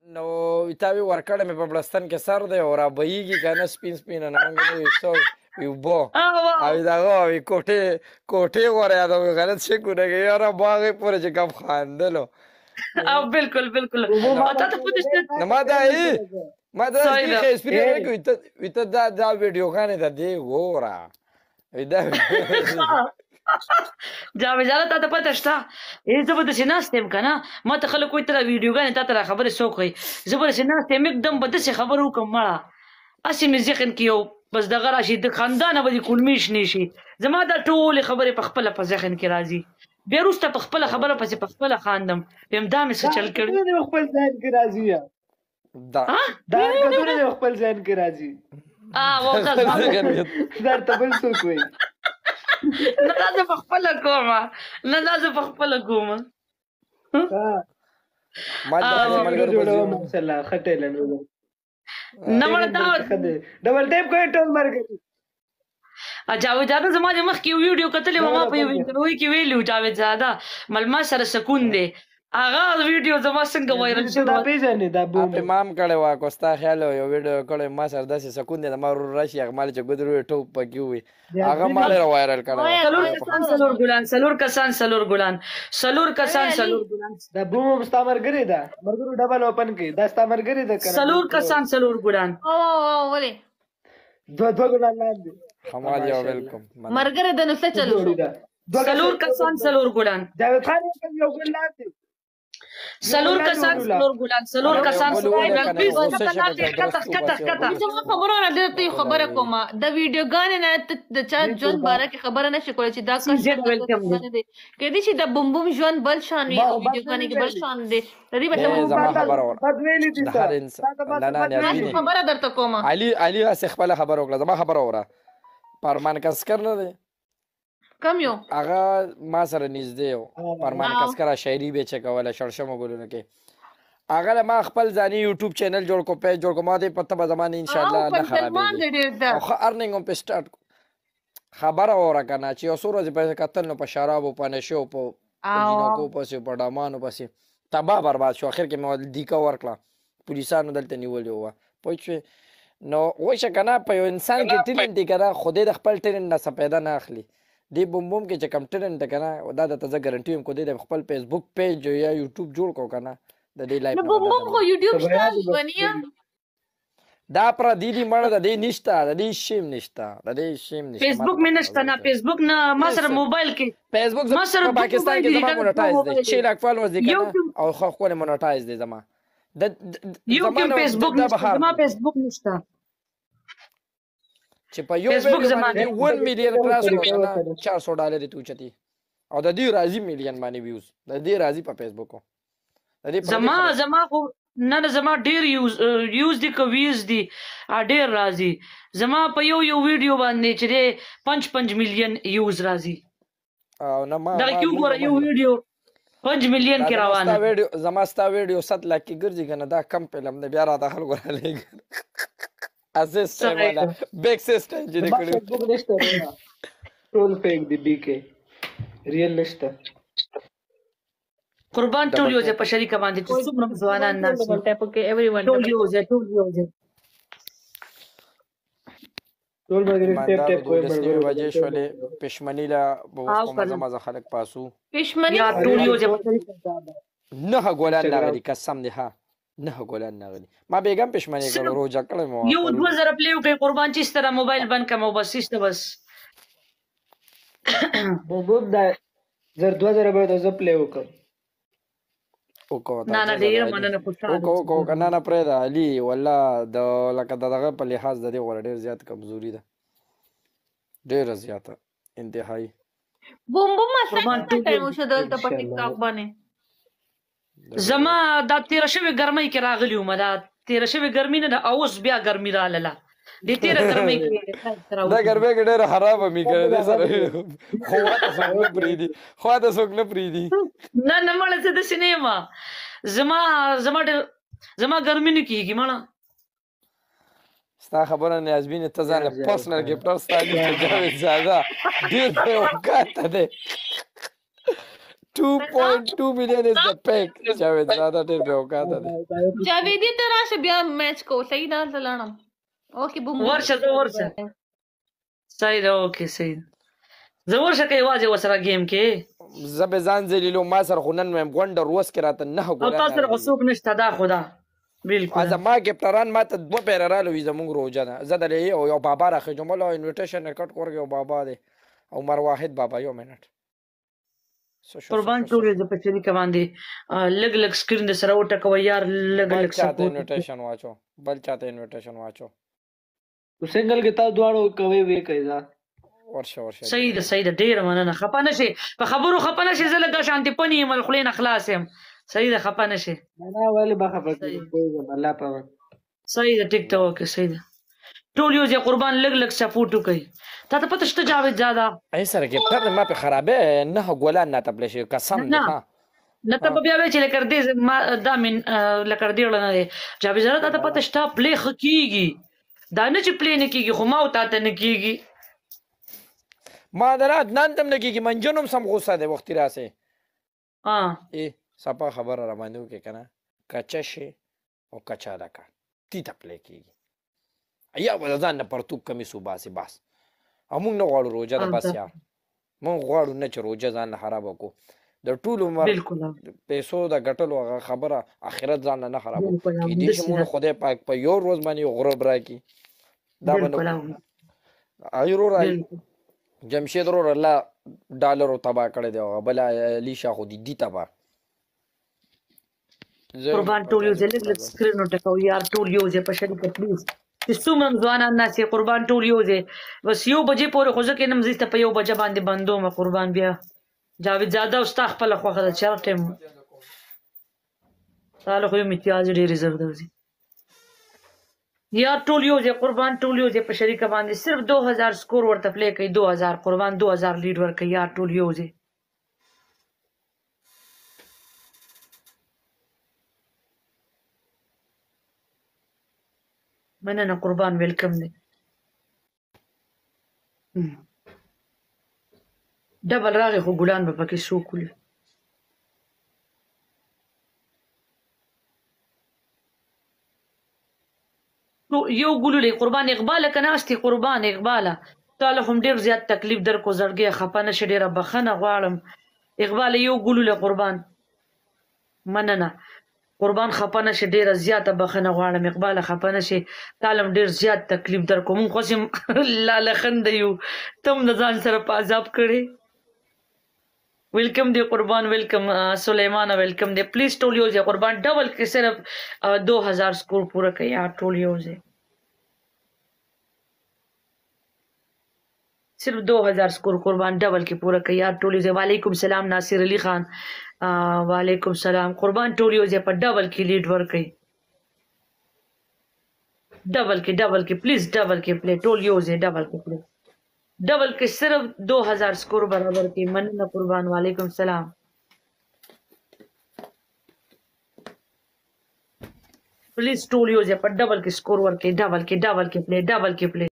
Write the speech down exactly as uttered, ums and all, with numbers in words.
نو تا وی ورکړه مې په بلستان کې سر دی او رابهیږي که نه سپین سپینه نه موږ نه وي څه وي اوبه او دغه وي کوټې کوټې ور یادوي غلط شکونه کوي یاره باغې پورې چې کم خاندلو او بالکل بالکل تا ته پوه شته نه ما دا ای ما دا ښه سپینه نه کوي وي ته دا دا ویډیوګانې ته دې ګوره وي دا جاوید جانه تا ته پته شته ای زه به داسې ناست یم که نه ما ته خلک وایي ته دا ویډیوګانې تا ته را خبرې څوک کوي زه به داسې ناست یم یکدم به داسې خبره وکړم مړه هسې مې ذهن کې یو بس دغه راشي د خندانه به دې کولمې شنې شي زما دا ټولې خبرې په خپله په ذهن کې راځي بیا وروسته په خپله خبره پسې په خپله خاندم ویم دا مې څه چل کړي خپل ذهن کې راځي دا حرکتونه مې خپل ذهن کې راځي درته بل څوک وایي نه دا زه په خپله کومه نه دا زه په خپله کومه ماشاءالله ښه ټیلنټ نه مړه دا ډبل ټیپ کوئ ټول مرګ جاوید زاده زما د مخکې یو ویډیو کتلی وه ما په یو انټرویو کې ویلي وو جاوید زاده ملما سره سکون دی هغه ویډیو زما څنګه وایرل شوی دا پیژنې دا بوم امام کړی وه که ستا خیال یو ویډیو کړی ما سره داسې سکون دی زما ورور راشي هغه مالې چې ګودر وي ټوپ پکې ووي هغه ما ډېره وایرل کړی څلور کسان څلور ګلان څلور کسان څلور ګلان څلور کسان څلور ګلان دا بوم ستا ملګرې ده ملګرو ډبل اوپن کړي دا ستا ملګرې ده څلور کسان څلور ګلان ولې دوه دوه ګلان لاندې حماد یو ویلکم ملګرې ده نو څه چلو څلور کسان څلور ګلان جاوید خان یو ګل لاندې څلور کسان څلور ګلان څلور کسان څلور ګلان پلیز کته کته کته زما خبرونه ډېر ته خبره کوم د ویډیوګانې نه د چا ژوند باره کې خبره نشي کولی چې دا کس دی کېدای شي د بوم بوم ژوند بل شان وي او ویډیوګانې کې بل شان دی لري به زما خبره وره بد ویلي دي د هر انسان نه نه نه خبره درته کوم علي علي هسې خپله خبره وکړه زما خبره وره پرمان کسکر نه دی کم یو هغه ما سره نږدې و پرمان کسکر شاعري به چې کوله شړشمو ګلونو کې هغه ما خپل ځاني یوټیوب چینل جوړ کو پیج جوړ کو ما دې پته به زما نه انشاءالله نه خرابېږي او ښه ارننګ هم پې سټارټ خبره وره که نه چې یو څو ورځې پسې کتل نو په شرابو په نشو په جینکو پسې په ډامانو پسې تباه برباد شو اخر کې مې دیکه ورکړه پولیسانو دلته نیولې وه پوه شوې نو وایشه که نه په یو انسان کې ټیلنټ دی که نه خدای د خپل ټیلنټ نه څه پیدا نه اخلي دې بوم بوم کې چې کم ټیلنټ دی که نه دا درته زه ګارنټي وایم که دی د خپل فیسبوک پیج یا یوټیوب جوړ کړو که نه د دې لایف بوم بوم خو یوټیوب شته ونیه دا پردي دي مړه د دې نشته د دې شیم نشته د دې شیم نشته فیسبوک مې نشته نه فیسبوک نه ما سره موبایل کې فیسبوک ما سره په پاکستان کې زما مونټایز دی چې لاک فالوورز دي که نه او خو ښکلی مونټایز دی زما یوټیوب فیسبوک نشته زما فیسبوک نشته چې په یو ویډیو باندې ون میلیون کراس کړو نه چار سو ډالر ته اوچتي او د دې راځي میلیون باندې ویوز د دې راځي په فیسبوک زما زما خو نه نه زما ډېر یوز یوز دي که ویوز دي ډېر راځي زما په یو یو ویډیو باندې چې دی پنځ پنځ میلیون یوز راځي دغه کې وګوره یو ویډیو پنځ میلیون کې روانه زما ستا ویډیو ست لاک کې ګرځي که نه دا کم فلم دی بیا راته خلکو رالیږي اسسټنټ والا بیک سسټنټ چې کړو فیسبوک نشته ټول فیک دی بی کې ریل نشته قربان ټول یو ځای په شریکه باندې چې څومره ځوانان ناست دي ټاپ کې ایوریون ټول یو ځای ټول یو ځای ټول مګر ټیپ ټیپ کوی برابر وجه شولې پښمنی لا بوس مزه مزه خلک پاسو پښمنی ټول یو ځای نه ګولان راغلي قسم دی ها نه ګولان راغلي ما بیگم پښمنی کړو روزه کړم یو دوه زره پلیو کې قربان چې ستاره موبایل بند کمو بس ایسته بس بوب دا زر دوه زره به زه پلی وکم نه نه ډېر مننه خوشاله وکړو که نه نه پرېږده علي والله د لکه د دغه په لحاظ د دې غوره ډېر زیات کمزوري ده ډېره زیاته انتهایي بوم بوم څنګه ټایم وشو دلته په ټیک ټاک باندې زما دا تیره شوې ګرمۍ کې راغلي وم دا تیره شوې ګرمي نه ده اوس بیا ګرمي راغله د تیره ګرمۍ کې دا ګرمۍ کې ډېره خرابه مې کړې دی سره خو واته څوک نه پرېږدي خو واته څوک نه پرېږدي نه نه مړه زه داسې نه یم زما زما ډېر زما ګرمي نه کېږي مړه ستا خبره نیازبین ته ځان له پرسنل ګفټر ستا دي چې جاوید زاده ډېر بې اوقاته دی two point two million is the pick. جاوید زاده ډېر بې اوقاته دی. جاویدی ته راشه بیا میچ کو صحیح نه لاړم. اوکې بوم ورشه زه ورشه. صحیح ده اوکې صحیح ده. زه ورشه که یوازې ورسره ګیم کې. زه به ځان ځلیلو ما سره خو نن وایم غونډه روز کې راته نهه ګولان او تاسو سره خو څوک نشته دا خو ده بلکل زما کپټران ما ته دوه پیره راغلي وي زموږ روژه ده زه دلې یو بابا راخېږم وله انویټیشن یې کټ کورګ یو بابا دی عمر واحد بابا یو منټ قربان ټول زه په شریکه باندې لږ لږ سکرین د سره وټکوه یار لږ لږ چاته انویټیشن واچو بل چاته انویټیشن واچو سنگل کې تاسو دواړو کوي وی کوي دا ورشه ورشه صحیح ده صحیح ده ډېره مننه خفه نه شي په خبرو خفه نه شي زه لږ شانتې پنې یم له خولې نه خلاص یم صحیح ده خفه نه شي نه ولې به خفه کېږم الله پاک صحیح ده ټیک ته اوکې صحیح ده ټول یو ځای قربان لږ لږ سپورټ وکړي تا ته پته شته جاوید زاده ای سره کپټر ما په خرابې نه ګولان نه تپلی شي قسم دی ها نه ته به بیا وایې چې لکه دې ما دا مین لکه دې وړه نه دی جاوید زاده تا ته پته شته پلی ښه کېږي دا نه چې پلی نه کېږي خو ما او تا ته نه کېږي ما درات نن تم نه کېږي منجن هم سم غوسه دی وختي راسې ای سپا خبره را باندې وکړې که نه کچه شي او کچه لکه تیته پلی کېږي یا به د ځان نه پرتوب کمیس وباسي بس او موږ نه غواړو روژه ده بس یار موږ غواړو نه چې روژه ځان نه خرابه کړو د ټول عمر پیسو د ګټلو هغه خبره آخرت ځان نه خرابه کېدای شي موږ خدای پاک په یو روز باندې یو غرب راکړي دا به نه وروره جمشید ورور الله ډالرو تباه کړی دی هغه بله علیشه خو دي تباه قربان ټول یو ځای لږ لږ سکرین وټکوو یار ټول یو ځای په شریکه پلیز چې څومره ځوانان ناست یې قربان ټول یو ځای بس یو بجې پورې خو زه کینم زه په یو بجه باندې بندوم قربان بیا جاوید زاده او ستا خپله خوښه ده چې هر ټایم تا له خو یو امتیاز ډېرې زر درځي یار ټول یو ځای قربان ټول یو ځای په شریکه باندې صرف دو هزار سکور ورته پلی کوي دو هزار قربان دو هزار لیډ ورکوي یار ټول یو ځای مننه قربان ویلکم دی ډبل راغی خو ګلان به پکې څوک ولي یو ګلولی قربان اقباله که ناستې قربان اقباله تا له هم ډېر زیات تکلیف در کو زړګی خفه نه شي ډېره بخښنه غواړم اقباله یو ګلولی قربان مننه قربان خفه نه شي ډېره زیاته بخښنه غواړم اقباله خفه نه شي تا له هم ډېر زیات تکلیف در کو مونږ خواسې لاله خنده یو ته هم د ځان سره په عذاب کړې ویلکم دی قربان ویلکم سلیمانه ویلکم دی پلیز ټول یو ځای قربان ډبل کې صرف دو هزار سکور پوره کوي یار ټول یو ځای صرف دو ہزار سکور قربان ڈبل کی پورا کئی یار ٹولیو سے وعلیکم السلام ناصر علی خان وعلیکم السلام قربان ٹولیو سے پر ڈبل کی لیڈ ورک کئی ڈبل کی ڈبل کی پلیز ڈبل کی پلے ٹولیو سے ڈبل کی پلے ڈبل کے صرف دو ہزار سکور برابر کی مننہ قربان وعلیکم السلام پلیز ٹولیو سے پر ڈبل کی سکور ورک کی ڈبل کی ڈبل کی پلے ڈبل کی پلے